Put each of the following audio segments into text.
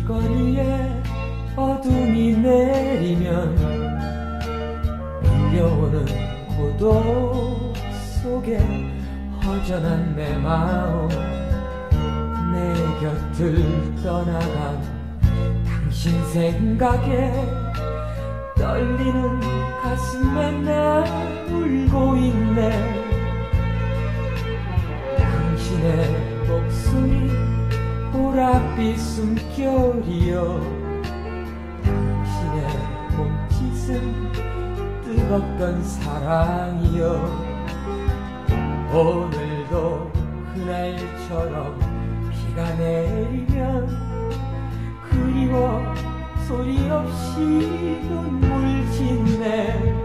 길거리에 어둠이 내리면 밀려오는 고독 속에 허전한 내 마음, 내 곁을 떠나간 당신 생각에 떨리는 가슴에 나 울고 있네. 당신의 목소리 보랏빛 숨결이여, 당신의 몸짓은 뜨겁던 사랑이여. 오늘도 그날처럼 비가 내리면 그리워 소리 없이 눈물 짓네.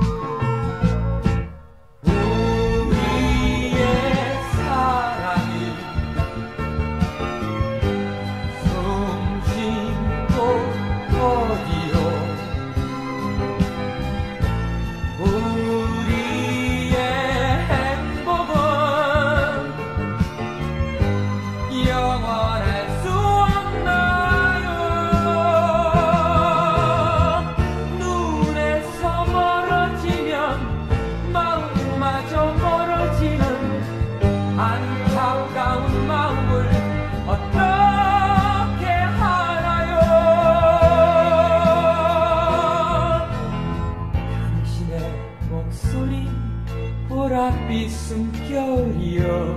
안타까운 마음을 어떻게 하나요? 당신의 목소리 보랏빛 숨결이여,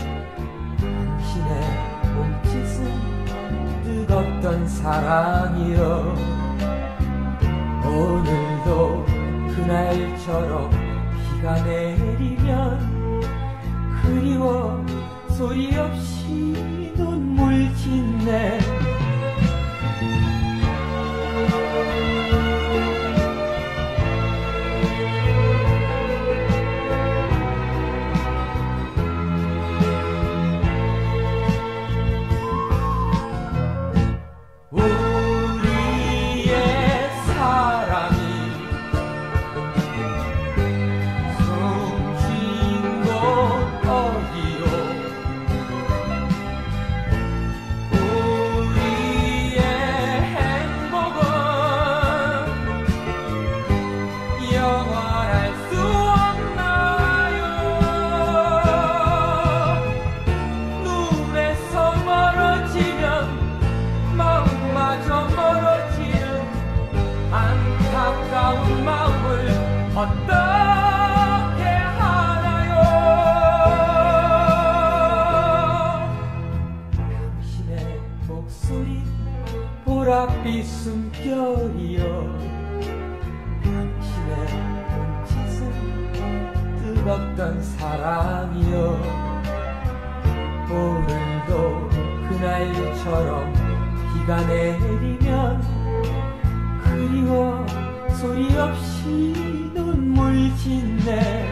당신의 몸짓은 뜨겁던 사랑이여. 오늘도 그날처럼 비가 내리면 그리워 소리 없이 눈물 짓네. 우리의 사랑이 숨쉰 곳 어디요? 우리의 행복은 영원할 수 없나요? 눈에서 멀어지면 마음마저 멀어지는 안타까운 마음을 어떻게 하나요? 당신의 목소리 보랏빛 숨결이여, 당신의 몸짓은 뜨겁던 사랑이여. 오늘도 그날처럼 비가 내리면 그리워 소리 없이 눈물 짓네.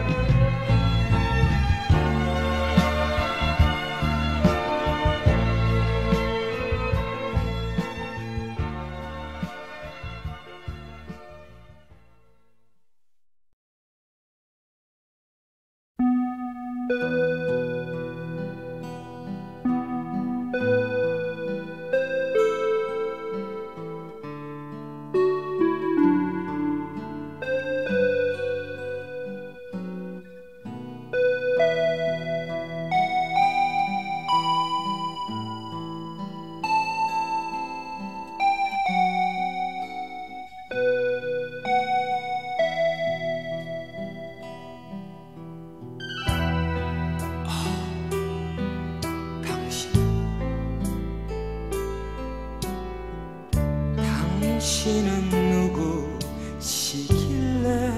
당신은 누구시길래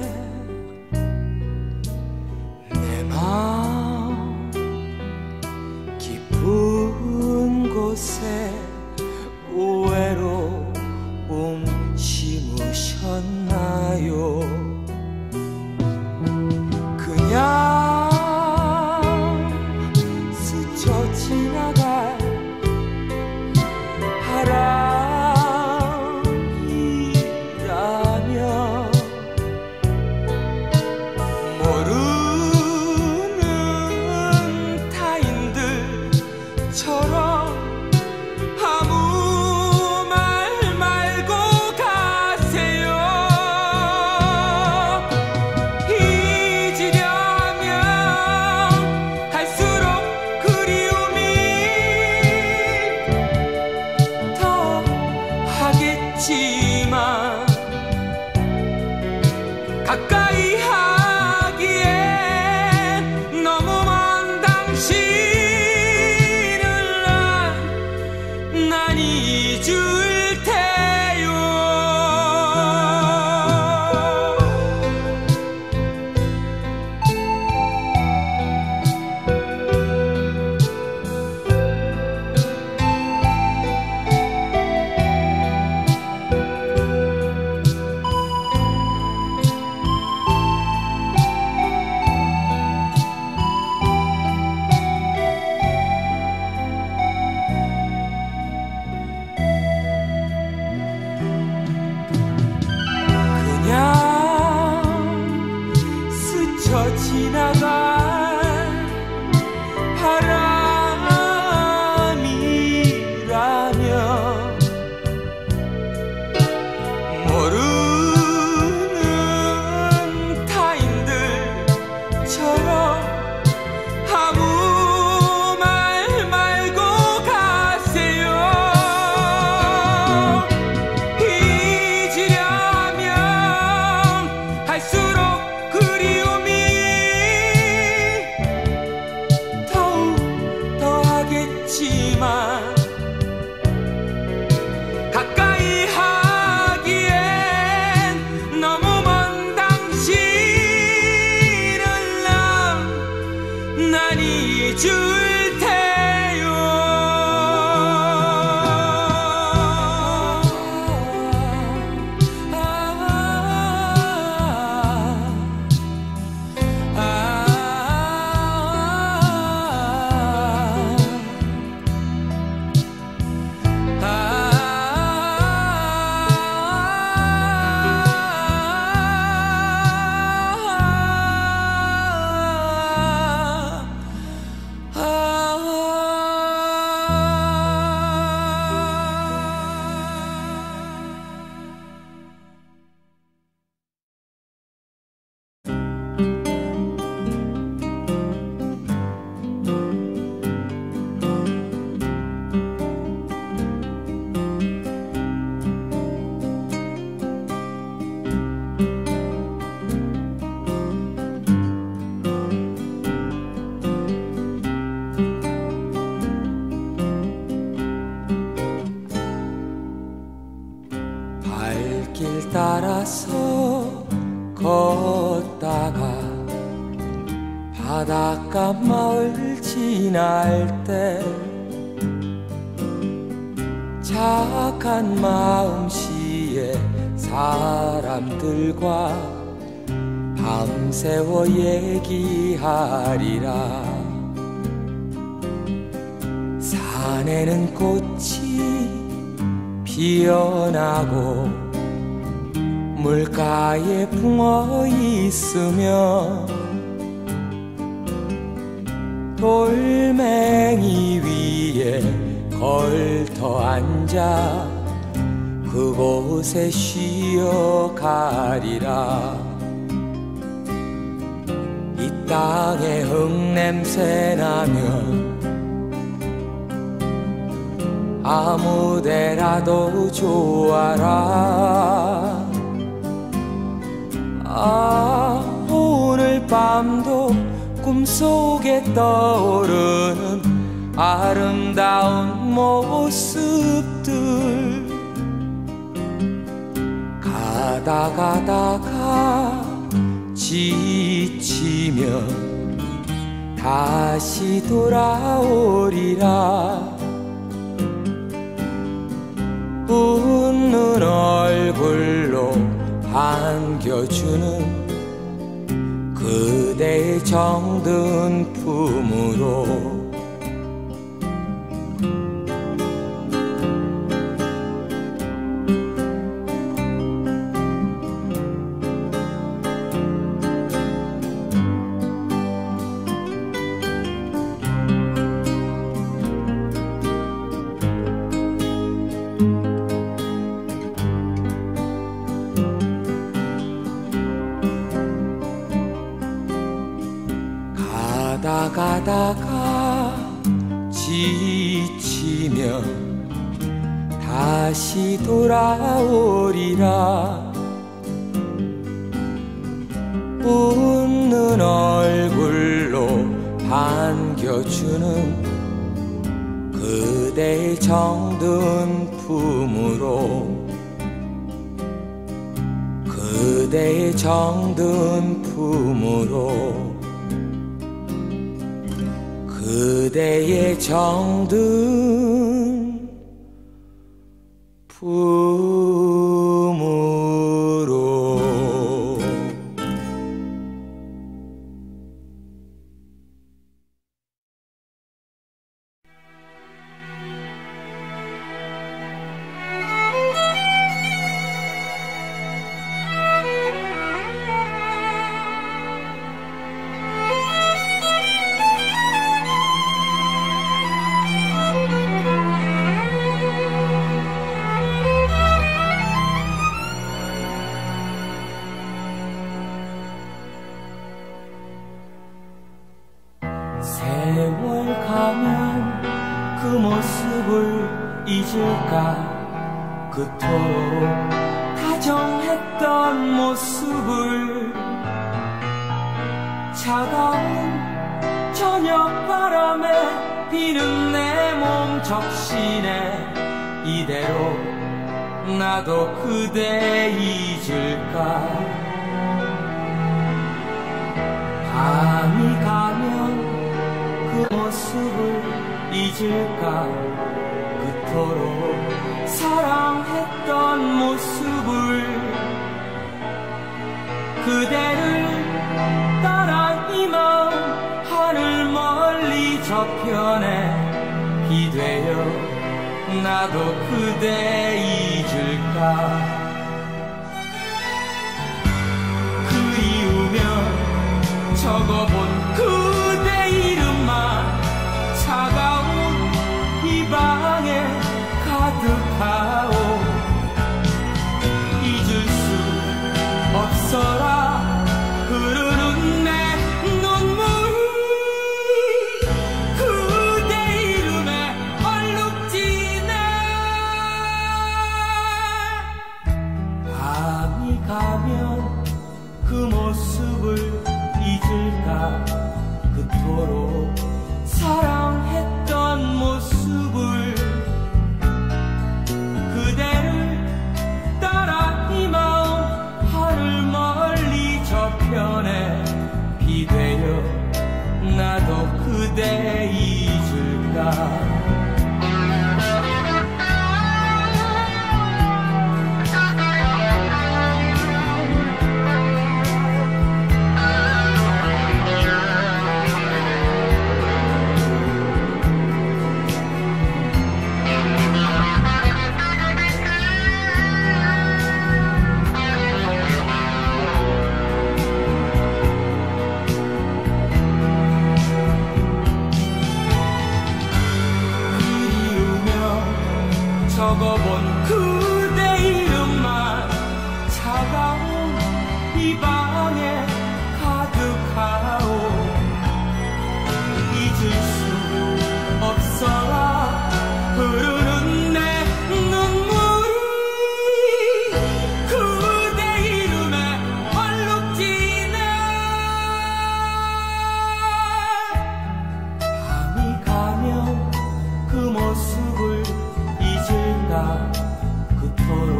내 마음 깊은 곳에 외로움 심으셨나요? 그냥 스쳐 지나갈 바람이라 하겠지만 가까이 하기엔 너무 먼 당신을 난 잊을 테요. 스쳐 지나간 바람이라면 모르는 타인들처럼 아무 말 말고 가세요. 잊으려면 할수록 그리움이 더욱 더하겠지만 가까이 하기엔 너무 먼 당신을 난 잊을 테요. 발길 따라서 걷다가 바닷가 마을 지날 때 착한 마음씨의 사람들과 밤새워 얘기하리라. 산에는 꽃이 피어나고 물가에 붕어 있으며 돌멩이 위에 걸터 앉아 그곳에 쉬어가리라. 이 땅에 흙냄새 나면 아무데라도 좋아라. 오늘 밤도 꿈속에 떠오르는 아름다운 모습들 가다가 지치면 다시 돌아오리라. 웃는 얼굴로 반겨주는 그대의 정든 품으로 가다가 지치면 다시 다시 돌아오리라. 웃는 얼굴로 반겨주는 그대의 정든 품으로, 그대의 정든 품으로, 그대의 정든 품으로. 세월 가면 그 모습을 잊을까, 그토록 다정했던 모습을. 차가운 저녁 바람에 비는 내 몸 적시네, 이대로 나도 그대 잊을까. 밤이 가면 그 모습을 잊을까, 그토록 사랑했던 모습을. 그대를 따라 이 마음 하늘 멀리 저편에 기대어 나도 그대 잊을까. 그리우며 적어본 그대 이름만 차가운 이 방에 가득하오. 잊을 수 없어라 흐르는 내 눈물이 그대 이름에 얼룩지네. 밤이 가면 그 모습을 잊을까, 그토록 사랑했던 모습을. 그대를 따라 이 마음 하늘 멀리 저편에 기대어 나도 그대 잊을까. 적어본 그대 이름만 차가운 이 방에 가득하오. 잊을 수 없어라 흐르는 내 눈물이 그대 이름에 얼룩지네. 밤이 가면 그 모습을 잊을까, 그토록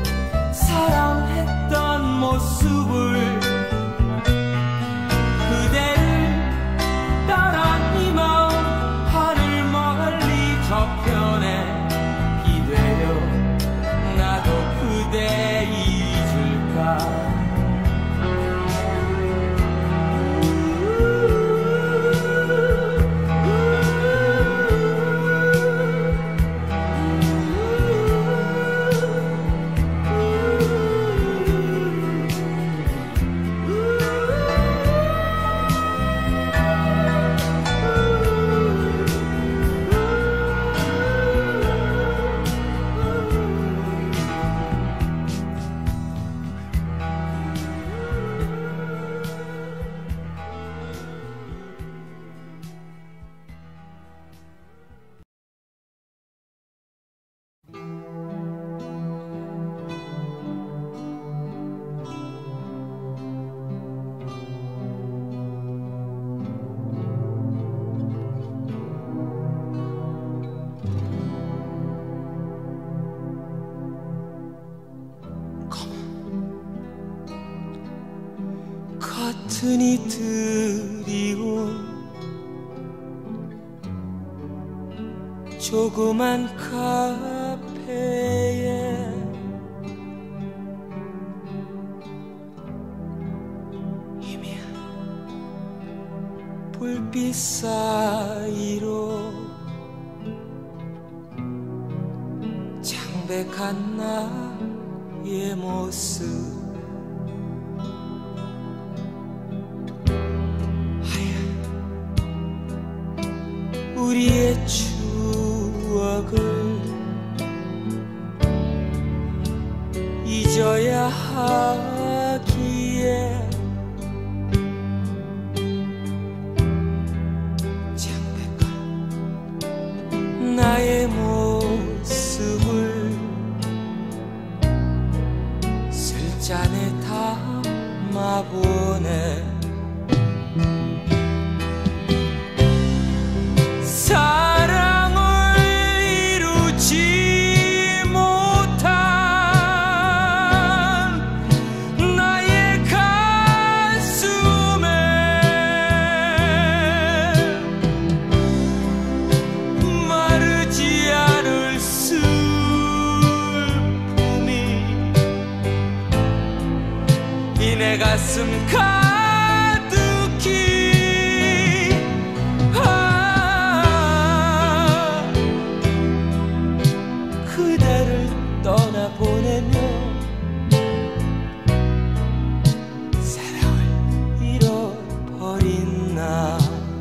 사랑했던 모습을. 그대를 따라 이 마음 하늘 멀리 저편에 기대어 나도 그대 잊을까. 같은 이들이온 조그만 카페에 이미 불빛 사이로 창백한 나의 모습 우리의 추억을 잊어야 하기에 창백한 나의 모습을 술잔에 담아보네. 사랑을 이루지 못한 나의 가슴에 마르지 않을 슬픔이 이 내 가슴 보내며 사랑을 잃어버린 나.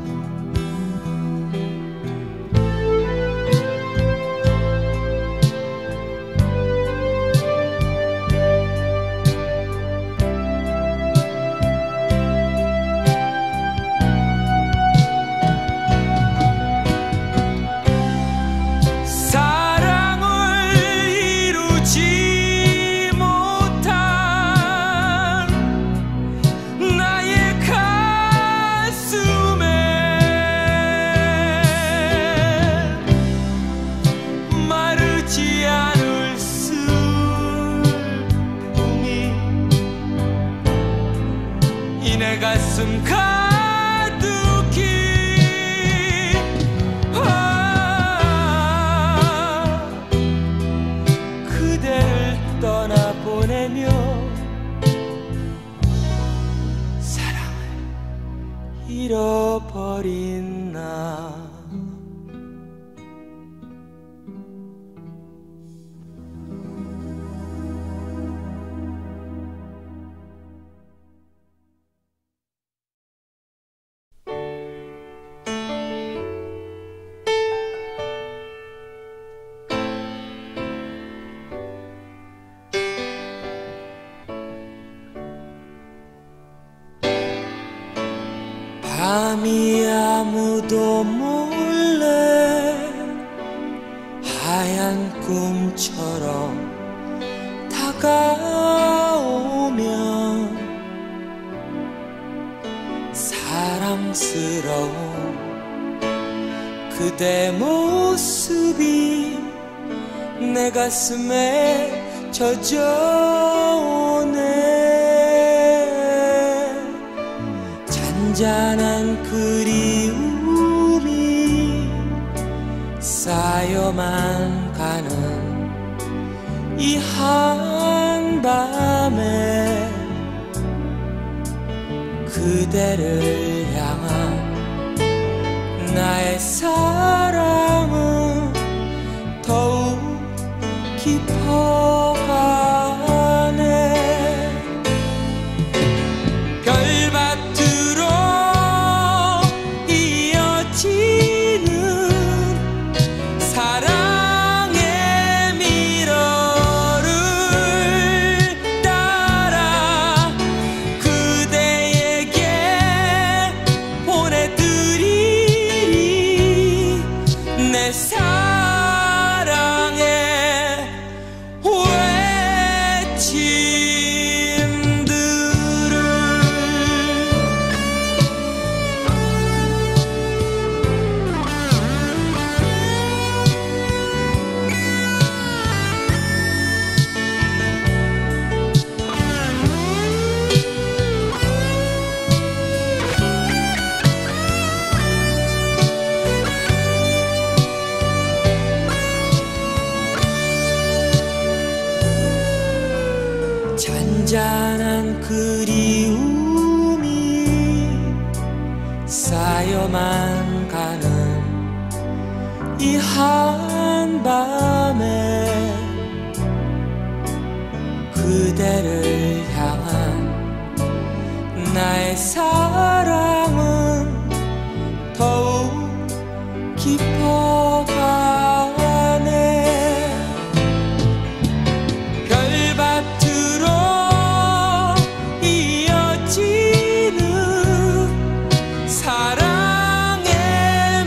내 가슴 가득히 그대를 떠나보내며 사랑을 잃어버린 나. 밤이 아무도 몰래 하얀 꿈처럼 다가오면 사랑스러운 그대 모습이 내 가슴에 젖어오네. 잔잔한 그리움이 쌓여만 가는 이 한밤에 그대를 향한 나의 사랑은 더욱 깊어가네. 별밭으로 사랑의 미러를 따라 그대에게 보내드리리 내 사랑의 외침들을 잔잔한 그리움이 쌓여만 가는 이 한밤에 그대를 향한 나의 사랑은 더욱 깊어가네. 별밭으로 이어지는 사랑의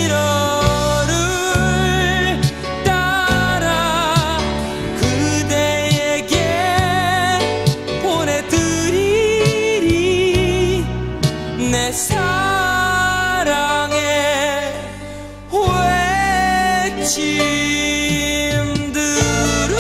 미러를 따라 그대에게 보내드리리. 내 사랑의 외침들을.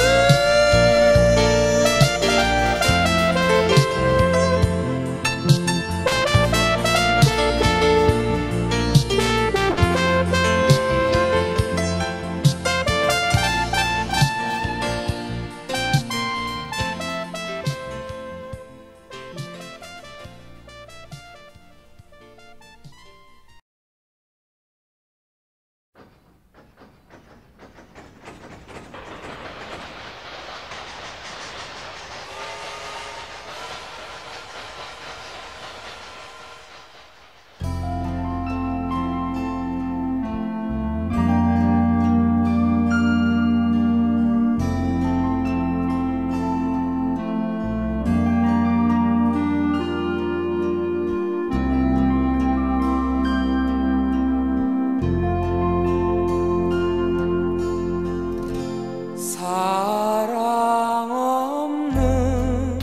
사랑 없는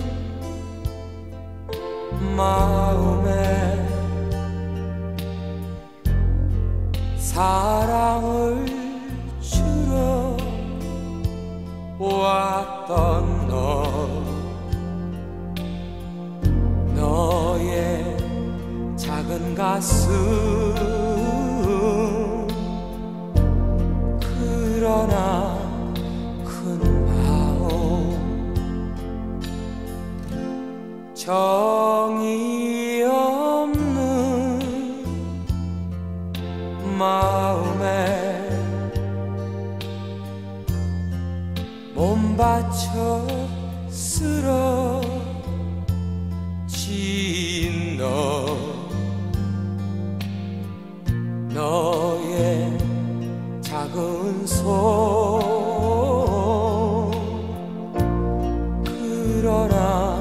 마음에 사랑을 주러 왔던 너의 작은 가슴. 그러나 정이 없는 마음에 몸 바쳐 쓰러진 너의 작은 손. 그러나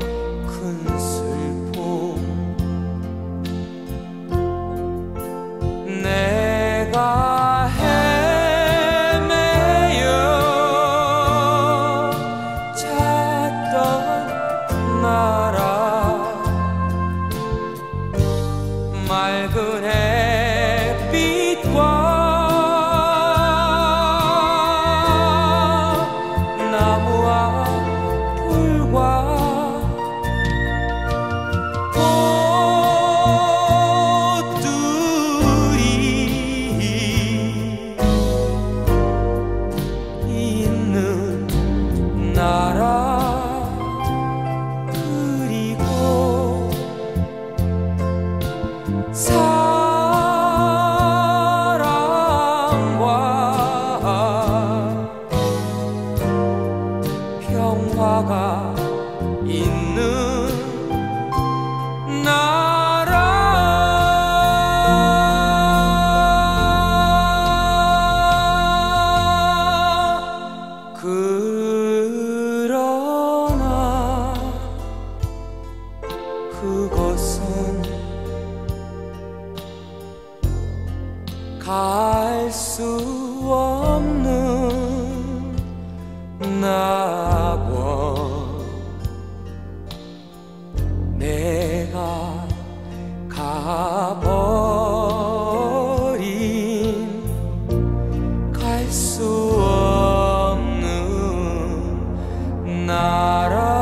내가 헤매여 찾던 나라 맑은 햇빛과 나무와 풀과 평화가 있는 나라. 그러나 그것은 갈 수 없는 낙원. 내가 가버린 갈 수 없는 나라.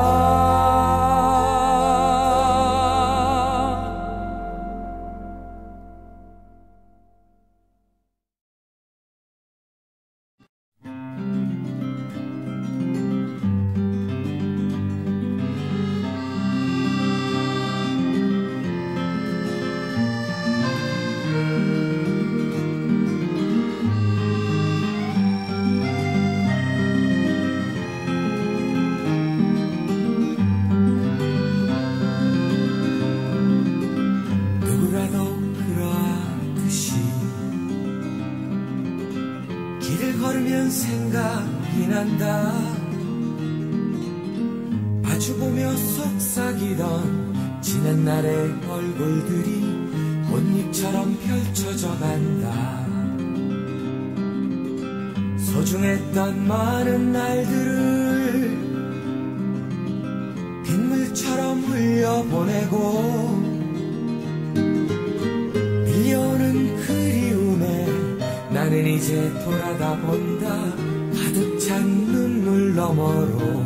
속삭이던 지난 날의 얼굴들이 꽃잎처럼 펼쳐져 간다. 소중했던 많은 날들을 빗물처럼 흘려보내고 밀려오는 그리움에 나는 이제 돌아다 본다. 가득 찬 눈물 너머로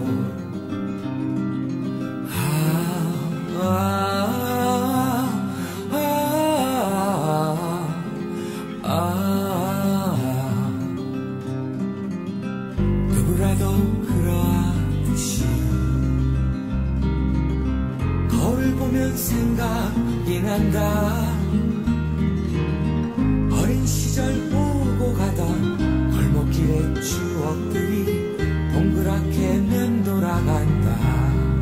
누구라도 그러하듯이 거울 보면 생각이 난다. 어린 시절 보고 가던 골목길의 추억들이 동그랗게 맴돌아간다.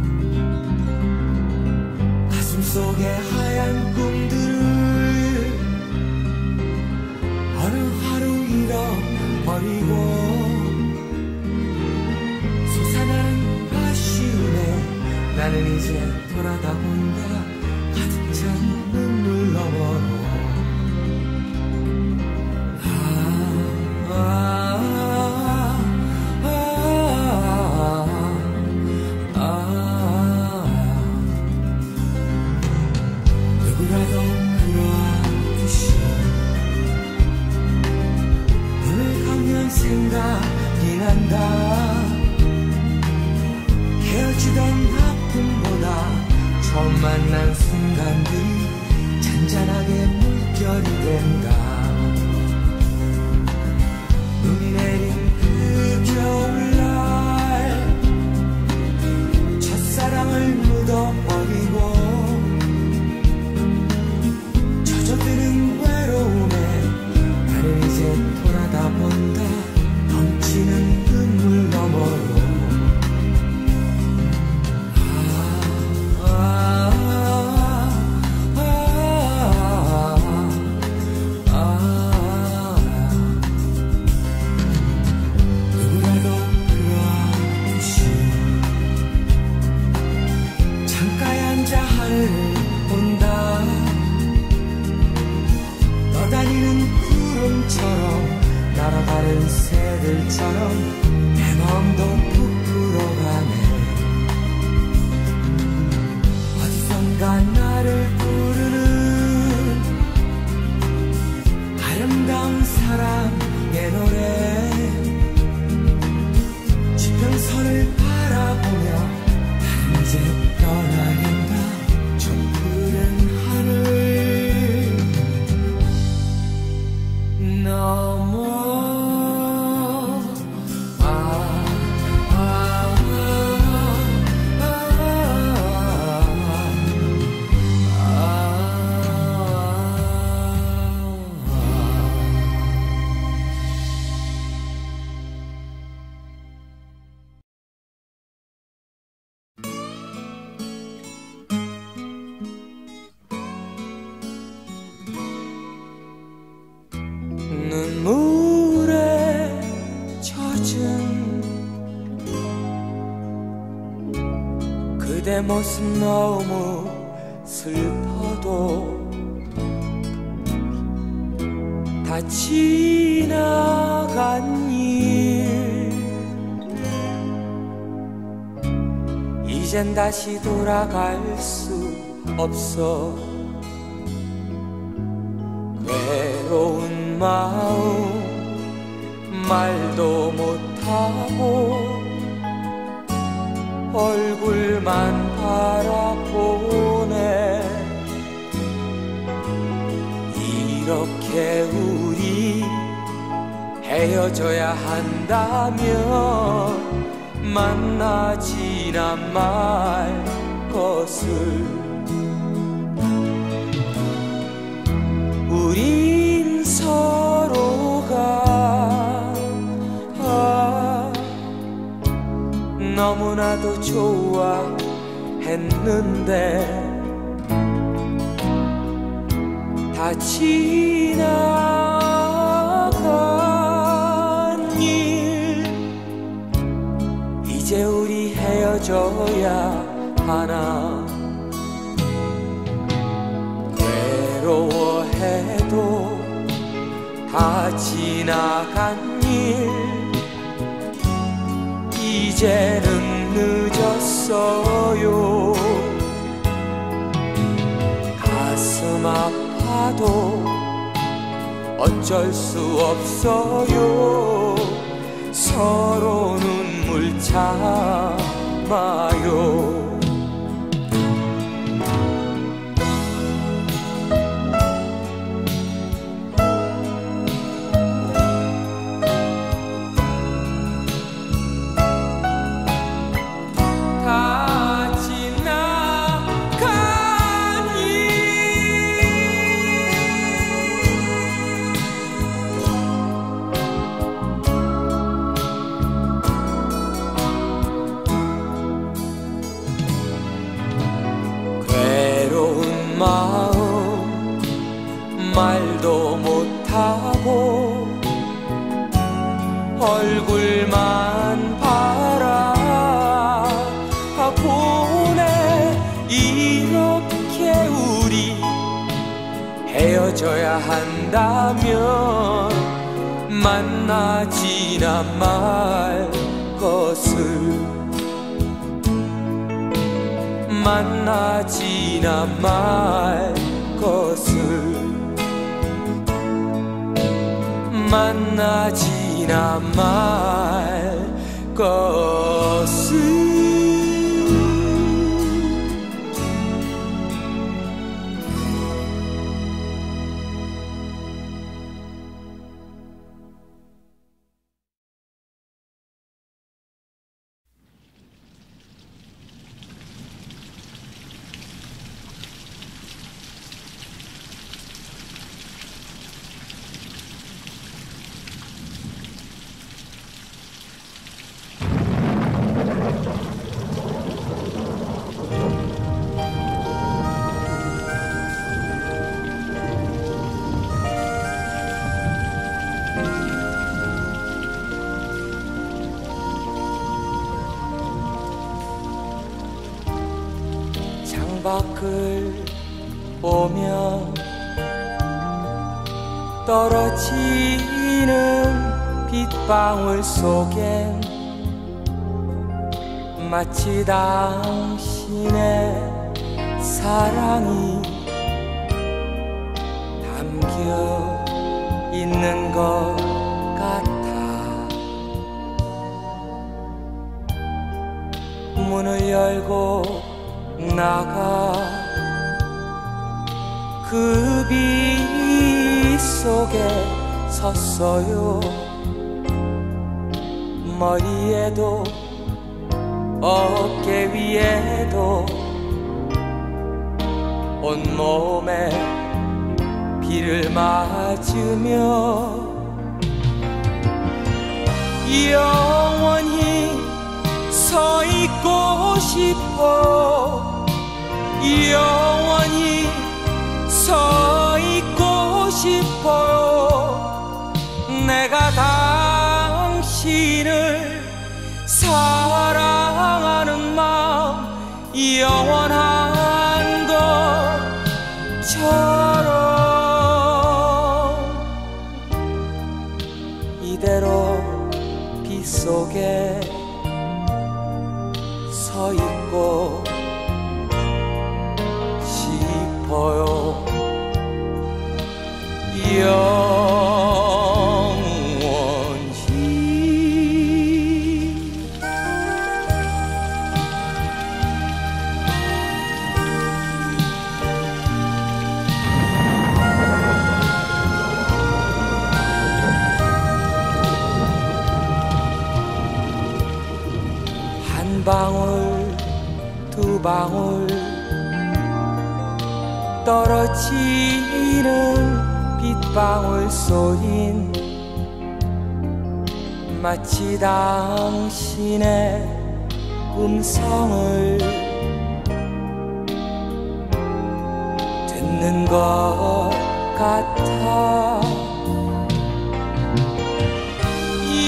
속에 하얀 꿈들을 어느 하루 잃어버리고 솟아나는 아쉬움에 나는 이제 돌아다 본다. 가득 찬 눈물 너머로 생각이 난다. 헤어지던 아픔보다 처음 만난 순간들이 잔잔하게 물결이 된다. 눈이 내린 그 겨울날 첫사랑을 묻어버리고 젖어드는 외로움에 나는 이제 돌아다 본다. 넘치는 눈물 너머로 누구라도 그러하듯이 창가에 앉아 하늘을 본다. 떠다니는 구름처럼 날아가는 새들처럼 내 마음도 부풀어가네. 어디선가 나를 부르는 아름다운 사랑의 노래. 지평선을 바라보며 나는 이제 떠나간다. 저 푸른 하늘 넘어 눈물에 젖은 그대 모습 너무 슬퍼도 다 지나간 일 이젠 다시 돌아갈 수 없어. 외로운 마음 말도 못하고 얼굴만 바라보네. 이렇게 우리 헤어져야 한다면 만나지나 말 것을. 우린 서로가 너무나도 좋아했는데 다 지나간 일 이제 우리 헤어져야 하나 외로워해도 다 지나간 일 이제는 늦었어요. 가슴 아파도 어쩔 수 없어요. 서로 눈물 참아요. 마음 말도 못하고 얼굴만 바라보네. 이렇게 우리 헤어져야 한다면 만나지나 말 것을 만나지나 말 것을 만나지나 말 것을. 창밖을 보며 떨어지는 빗방울 속엔 마치 당신의 사랑이 담겨 있는 것 같아. 문을 열고 나가 그 빛 속에 섰어요. 머리에도 어깨 위에도 온몸에 비를 맞으며 영원히 서 있고 싶어. 영원히 서 있고 싶어요. 내가 당신을 사랑하는 마음 영원한 것처럼 이대로 빛 속에 서 있고 싶어요. 영원히. 한 방울 두 방울 떨어지는 빗방울 소린 마치 당신의 음성을 듣는 것 같아.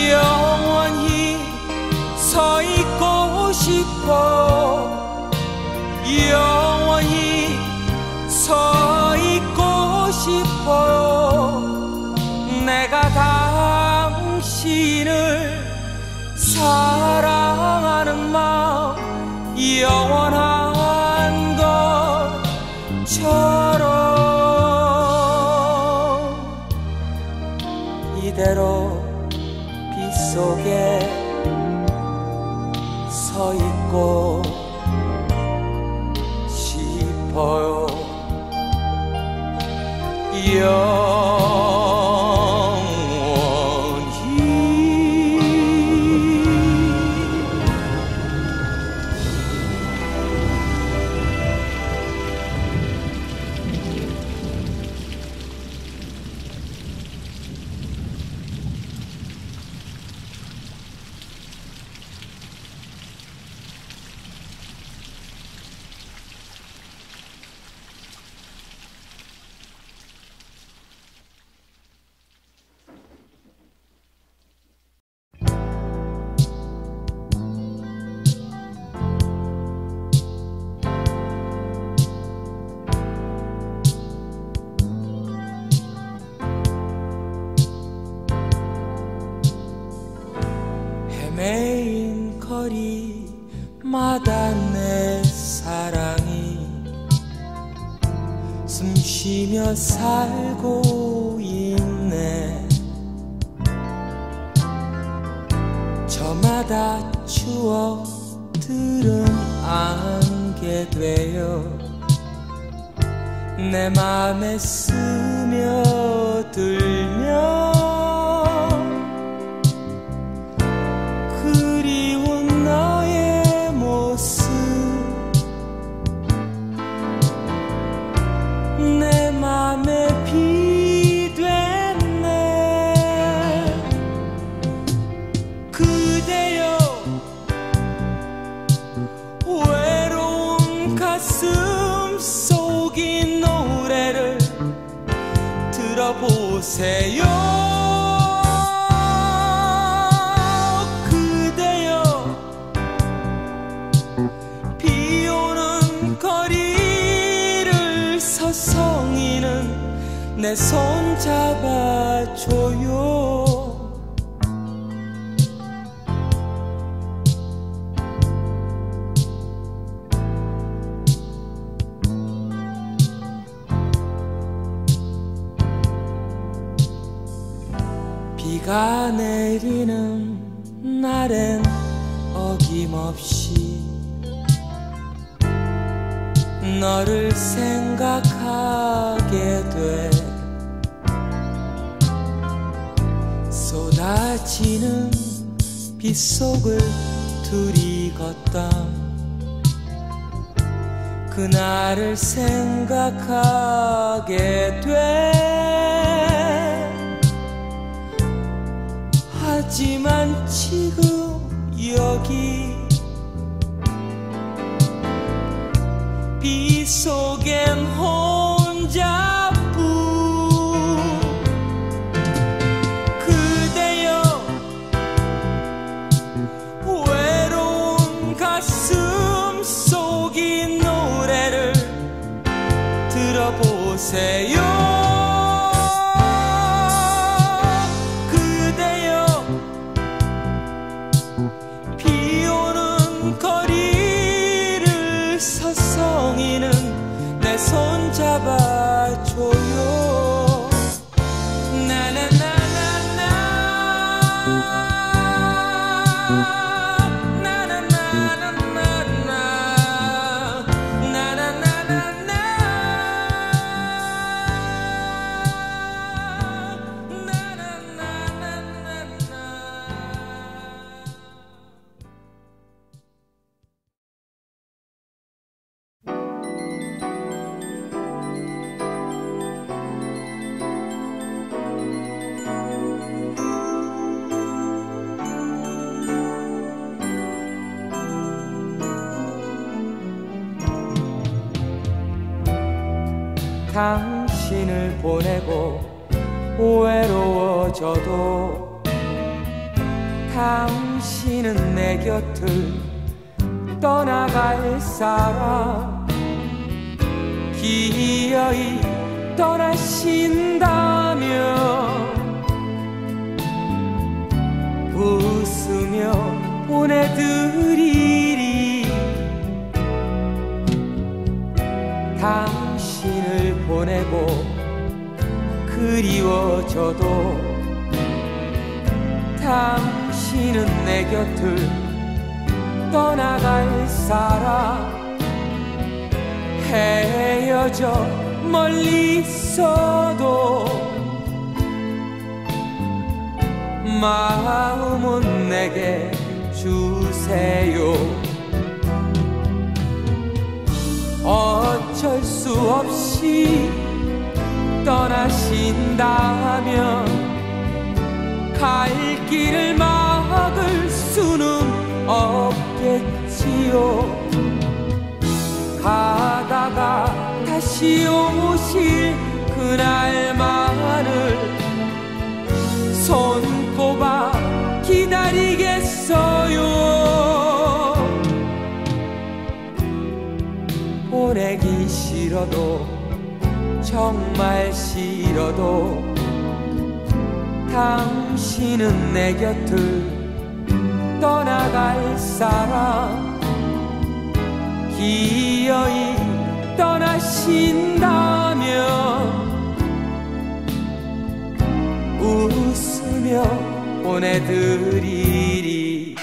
영원히 서 있고 싶어. 사랑한 마음 영원한 것처럼 이대로 빗속에 서 있고 싶어요. 헤매인 거리마다 내 사랑이 숨쉬며 살고 있네. 저마다 추억들은 안게 되어 내 맘에 스며들며 그리운 너의 모습 내 맘에 비 됐네. 그대여 외로운 가슴 속인 노래를 들어보세요. 서성이는 내 손 잡아줘요. 비가 내리는 날엔 어김없이 너를 생각하게 돼. 쏟아지는 빗속을 둘이 걷던 그날을 생각하게 돼. 하지만 지금 여기 빗속엔 혼자뿐. 그대여 외로운 가슴 속인 노래를 들어보세요. 그대여 비오는 거리를 서성이는 내 손 잡아줘요. 나나나나나 나나나나나 나나나나나 당신을 보내고 외로워져도 당신은 내 곁을 떠나갈 사람 기어이 떠나신다면 웃으며 보내드리리. 당신을 보내고 그리워져도 당신은 내 곁을 떠나갈 사람. 헤어져 멀리 있어도 마음은 내게 주세요. 어쩔 수 없이 떠나신다면 갈 길을 막을 수는 없겠지요. 가다가 다시 오실 그날만을 손꼽아 기다리겠어요. 보내긴 싫어도 정말 싫어도 당신은 내 곁을 떠나갈 사람. 기어이 떠나신다면 웃으며 보내드리리.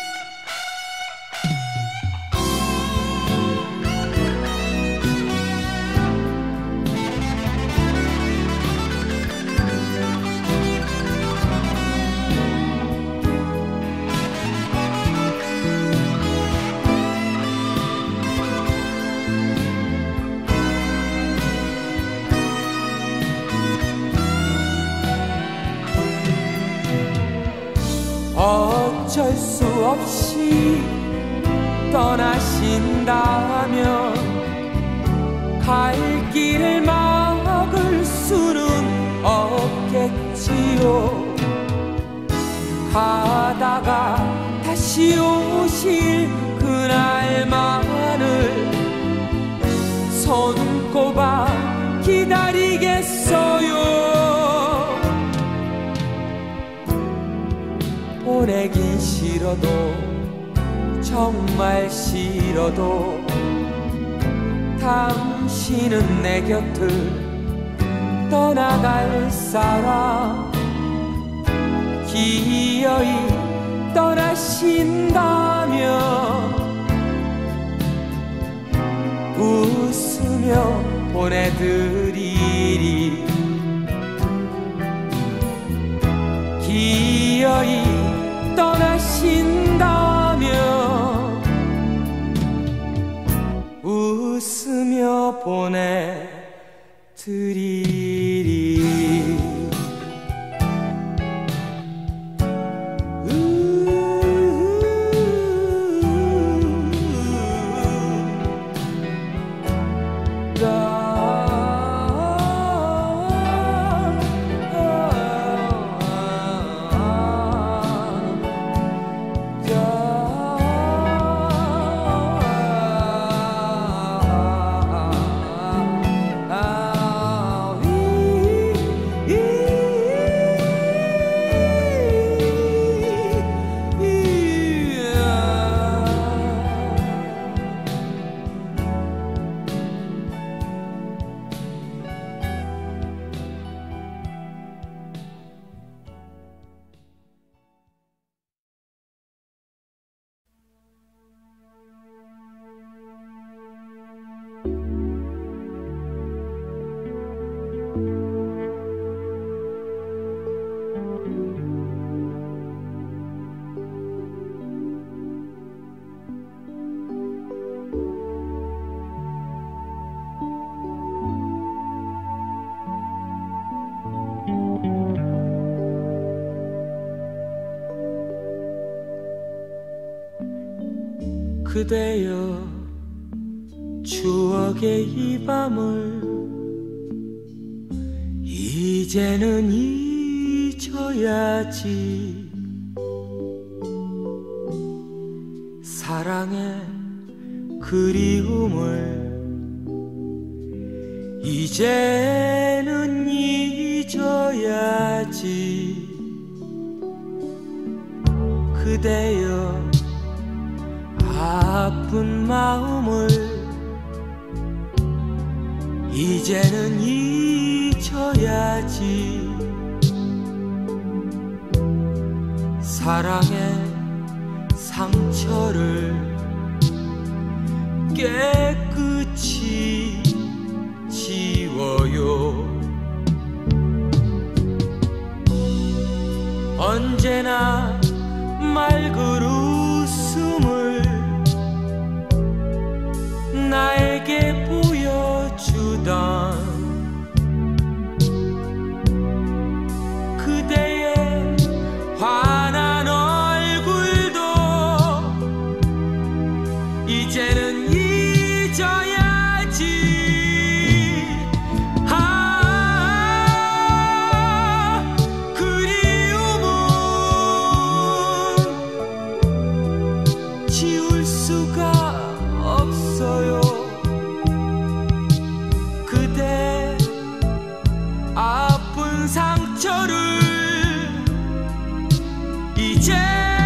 어쩔 수 없이 떠나신다면 갈 길을 막을 수는 없겠지요. 가다가 다시 오실 그날만을 손꼽아 기다리겠어요. 보내긴 싫어도 정말 싫어도 당신은 내 곁을 떠나갈 사람. 기어이 떠나신다면 웃으며 보내드리리. 기어이 떠나신다면 웃으며 보내드리리. 그대여 추억의 이 밤을 이제는 잊어야지. 사랑의 그리움을 이제는 잊어야지. 그대여 아픈 마음을 이제는 잊어야지. 사랑의 상처를 깨끗이 지워요. 언제나 맑은 웃음을 나에게 보여주던 그대의 환한 얼굴도 이제는 잊어야지. 그리움은 지울 수가 없어요. 그대 아픈 상처를 이제는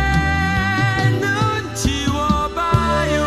지워봐요.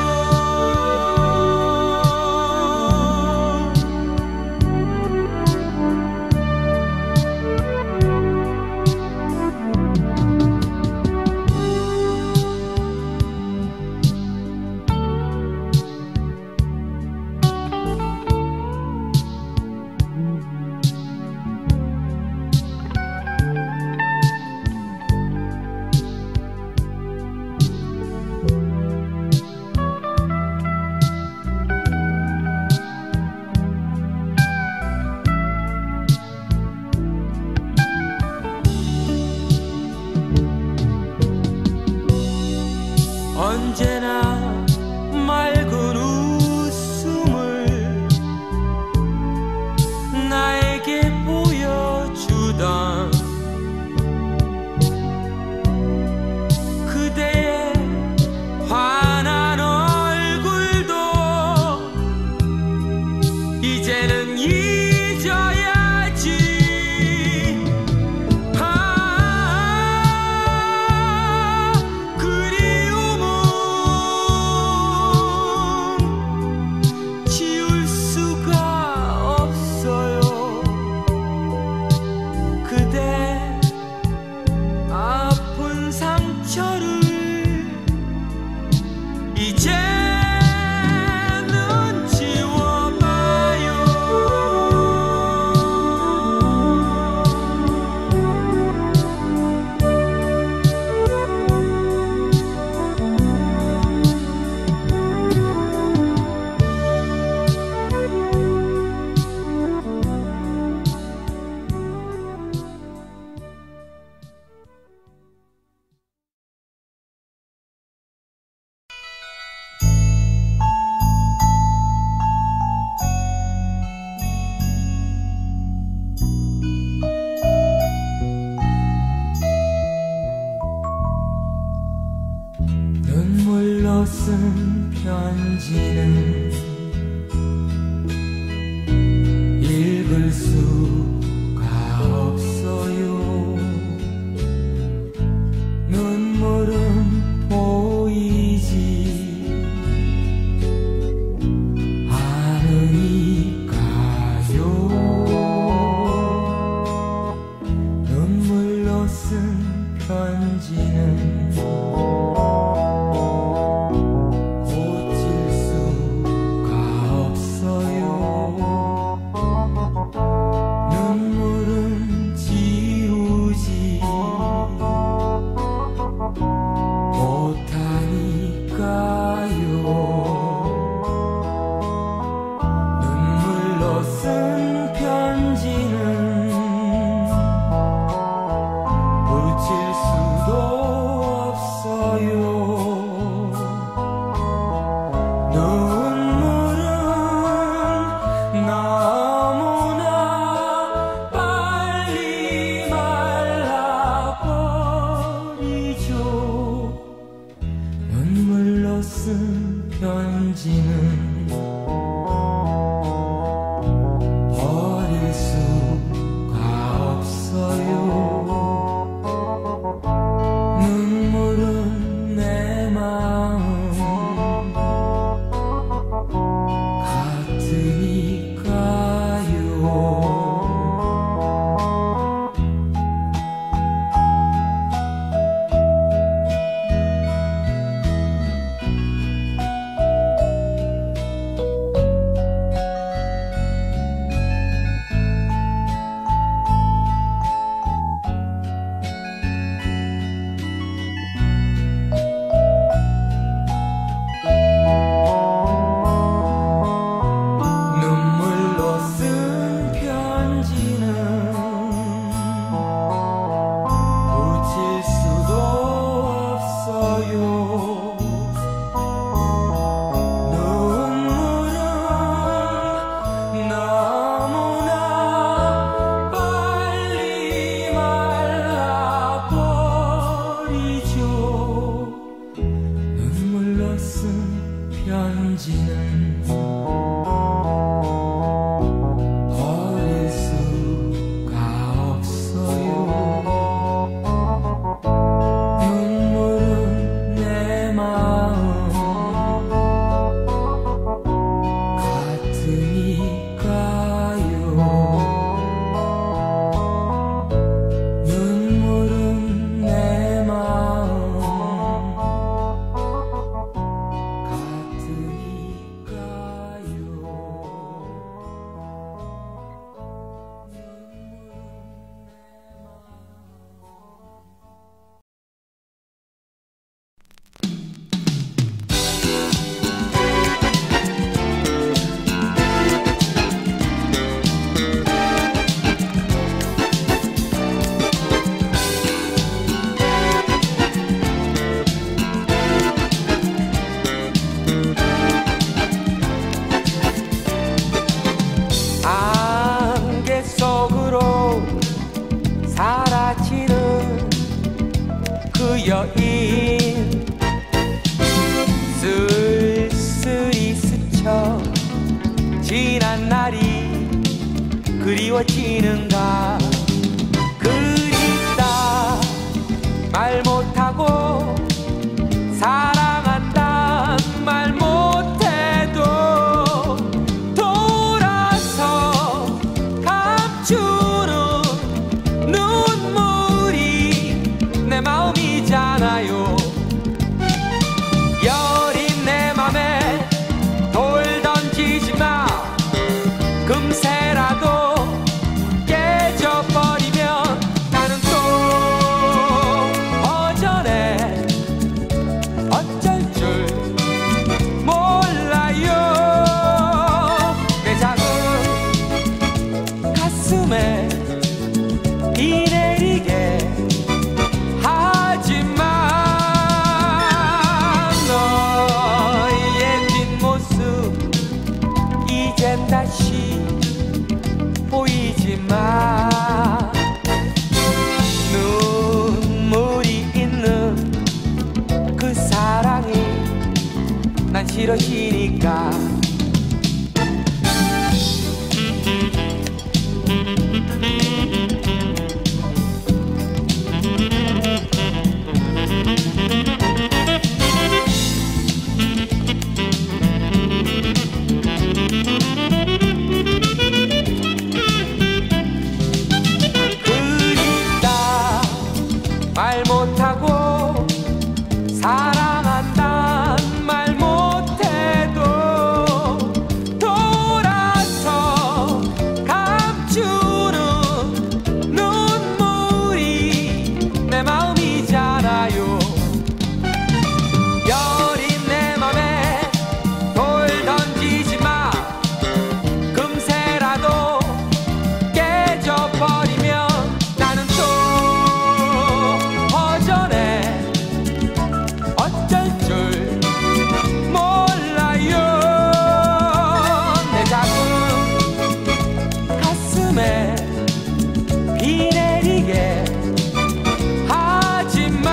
언제나 맑은 웃음을 나에게 보여주던 그대의 환한 얼굴도 이제는 잊어야지. 이제는 지워봐요. 눈물로 쓴 편지는 읽을 수가 없어요. 눈물은 보이지 않으니까요. 눈물로 쓴 편지는 쓴 편지는 버릴 수가 없어요. 눈물은 내 마음 편지는 버릴 수가 없어요. 눈물은 내 마음 같으니까요. 눈물은 내 마음 안개 속으로 사라지는 그 여인 쓸쓸히 스쳐 지난 날이 그리워지는가. 그립다 말 못하고 사랑한다 말 못해도 돌아서 감추는 눈물이 내 마음이잖아요. 여린 내 맘에 돌 던지지 마. 금세라도 깨져버리면 나는 또 허전해. 어쩔 줄 몰라요. 내 작은 가슴에 비 내리게 하지마. 너의 뒷모습 이젠 다시 보이지마. 눈물이 있는 그 사랑이 난 싫어지니까. 그립다 말 못하고 사랑한다 말 못해도 돌아서 감추는 눈물이 내 마음이잖아요. 여린 내 맘에 돌 던지지 마. 금세라도 깨져버리면 나는 또 허전해. 어쩔 줄 몰라요. 내 작은 가슴에 비 내리게 하지마.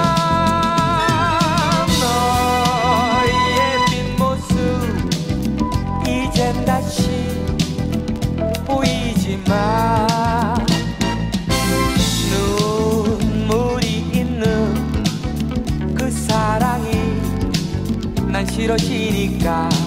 너의 뒷모습 이젠 다시 보이지마. 눈물이 있는 그 사랑이 난 싫어지니까.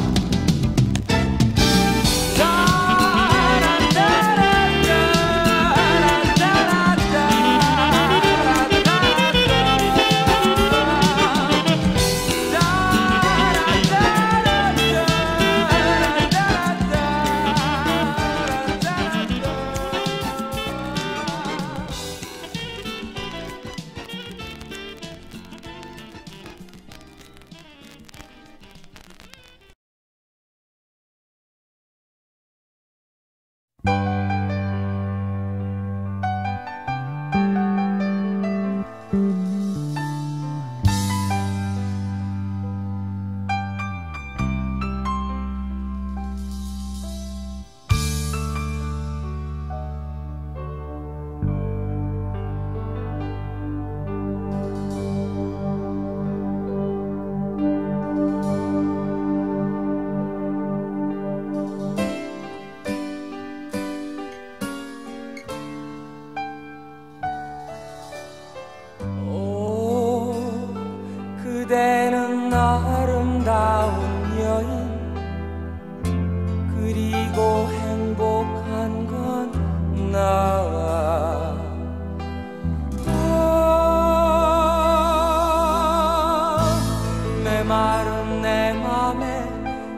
밤의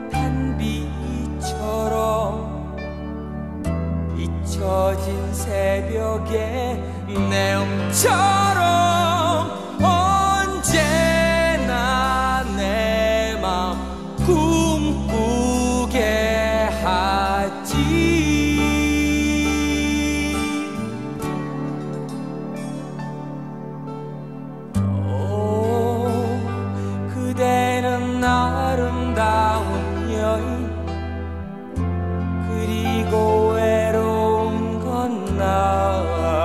단비처럼 잊혀진 새벽의 내음처럼 언제나 내 맘 꿈꾸게 하지. 그대는 아름다운 여인, 그리고 외로운 건 나.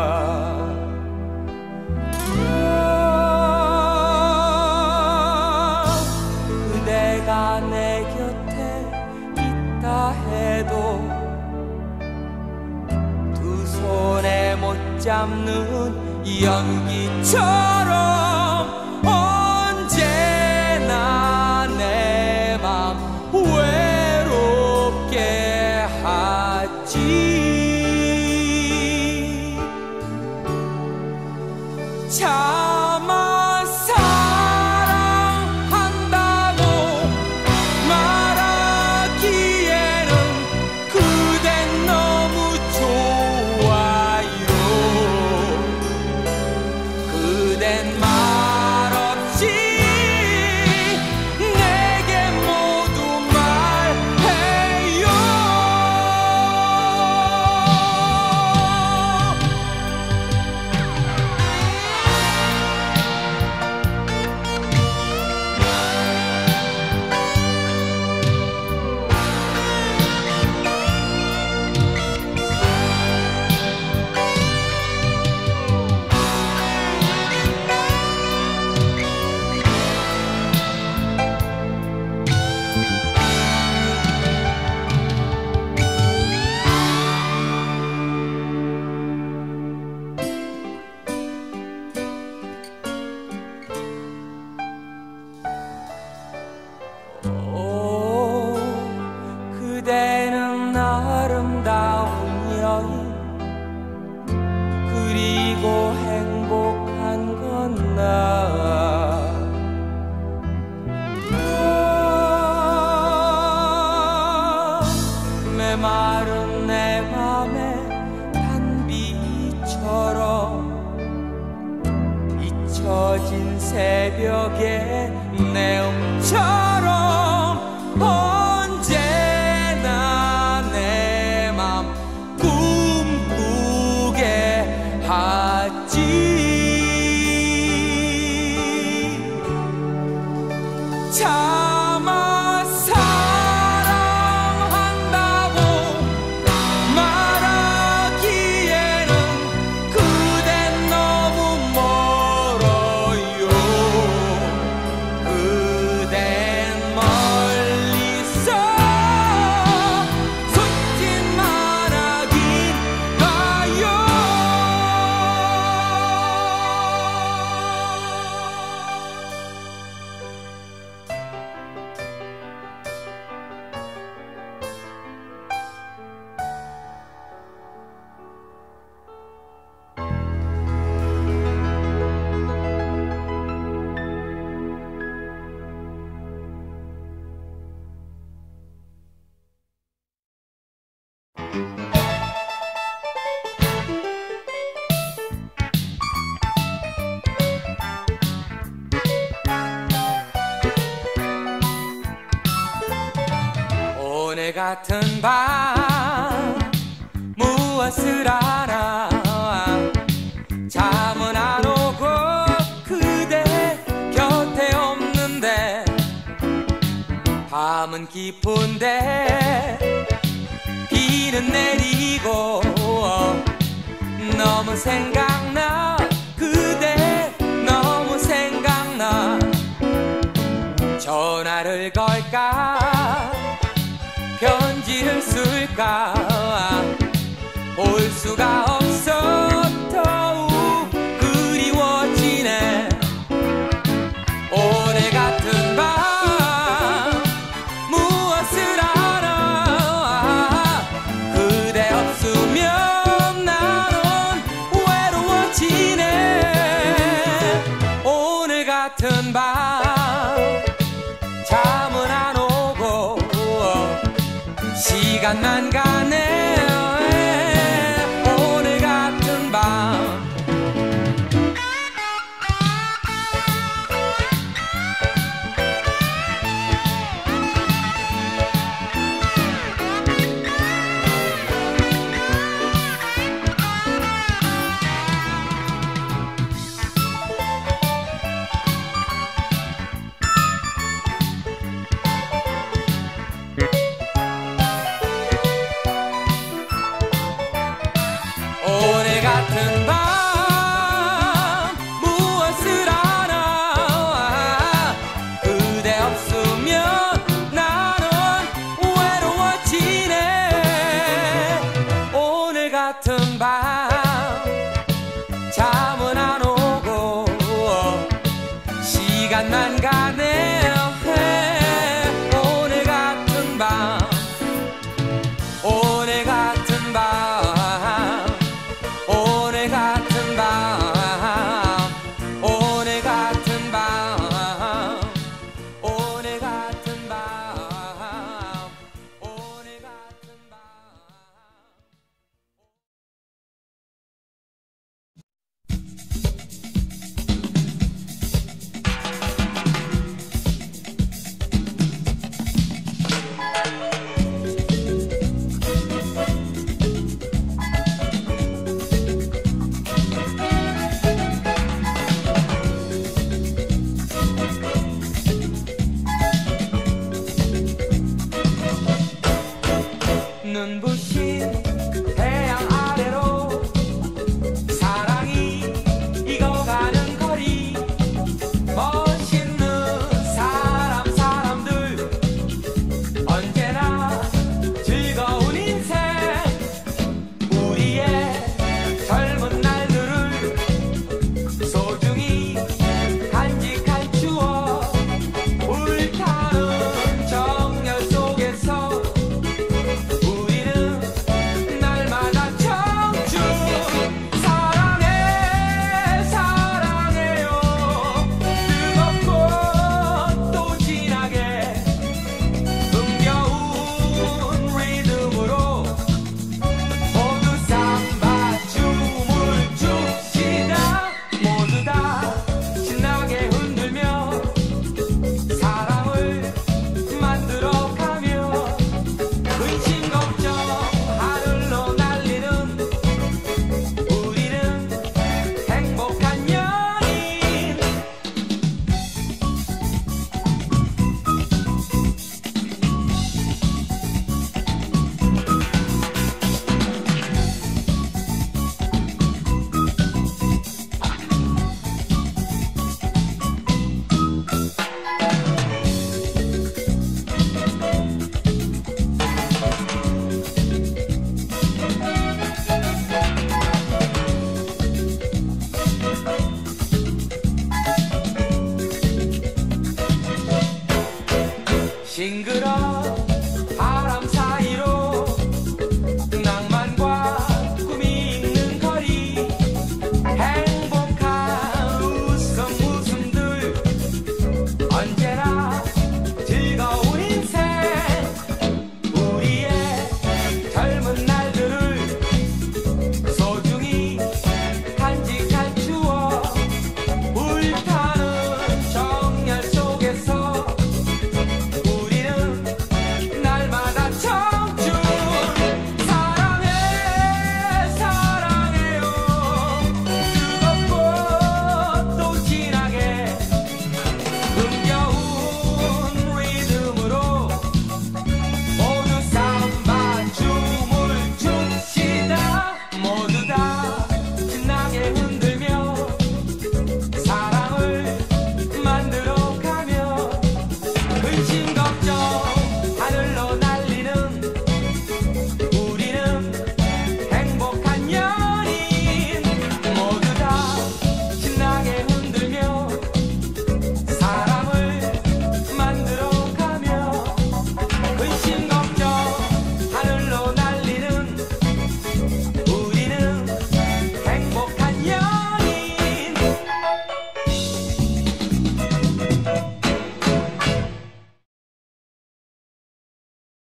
그대가 내 곁에 있다 해도 두 손에 못 잡는 연기처럼 언제나 내 맘 외롭게 하지. 차마 사랑한다고 말하기에는 그댄 너무 좋아요. 그댄 말없이 내게 모두 말해요. 그대는 아름다운 여인, 그리고 행복한 건 나. 메마른 내 맘의 단비처럼 잊혀진 새벽의 내음처럼 언제나 내 맘 꿈꾸게 하지. 차마 사랑한다고 말하기에는 그댄 너무 멀어요. 그댄 멀리서 손짓만 하긴 가요. 오늘 같은 밤 무엇을 하나, 잠은 안 오고 그대 곁에 없는데 밤은 깊은데 비는 내리고 너무 생각나. 그대 너무 생각나. 전화를 걸까 편지를 쓸까 볼 수가 없어. 더욱 그리워지네. 오늘 같은 밤 무엇을 하나, 그대 없으면 나는 외로워지네. 오늘 같은 밤 잠은 안 오고 시간만 가